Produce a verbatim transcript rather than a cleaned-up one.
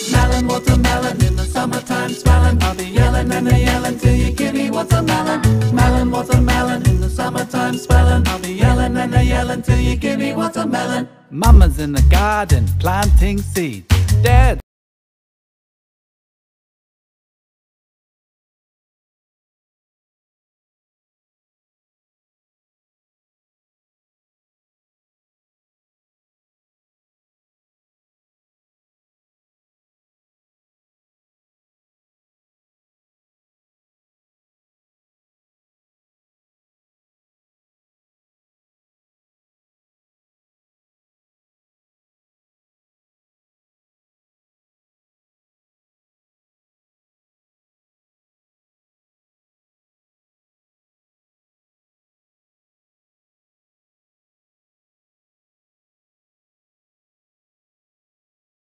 Melon, watermelon, in the summertime spelling. I'll be yelling and a yelling till you give me watermelon. Melon, watermelon, in the summertime spelling. I'll be yelling and a yelling till you give me watermelon. Mama's in the garden planting seeds. Dad